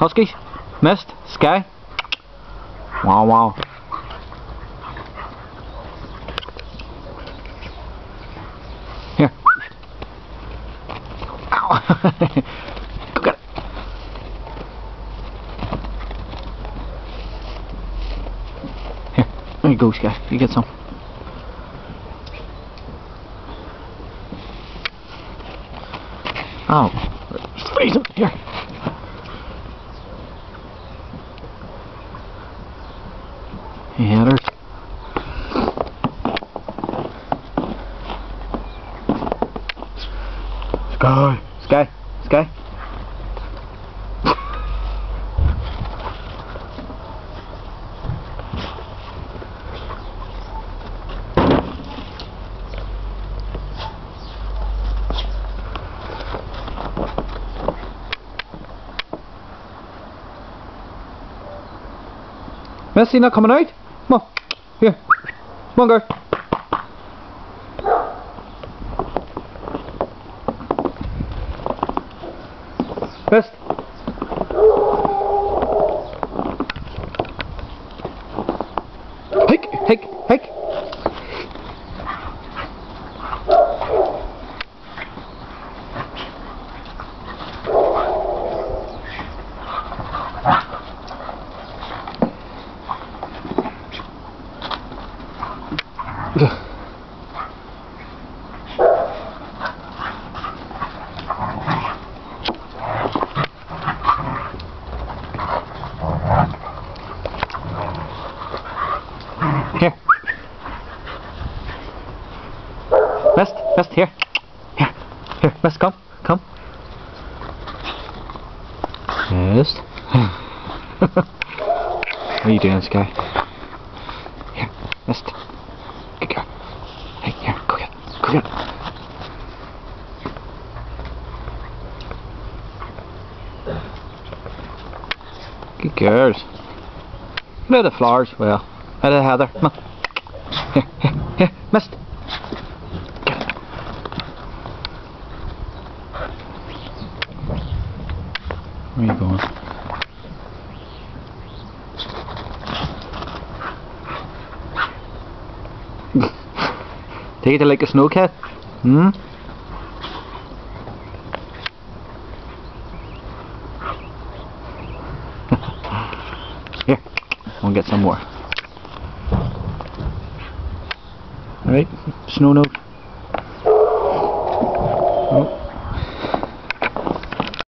Huskies? Myst Skye? Wow, wow. Here. Ow. Go get it. Here. There you go, Skye. You get some. Oh. It's freezing. Here. Headers. Skye. Skye. Skye. Missy not coming out? Come on. Here. Come on, girl. Myst. Hike, hike, hike. Here. Myst, Myst, here. Here. Here, Myst, come. Come. Myst. What are you doing, Skye? Here, Myst. Good girl. Hey, here, go get it. Go get it. Good girls. Look at the flowers. Well, out of the heather. Come on. Here, here, here, Myst. Get it. Where are you going? Take it like a snow cat? Hmm? Here, we'll get some more. Alright, snow note.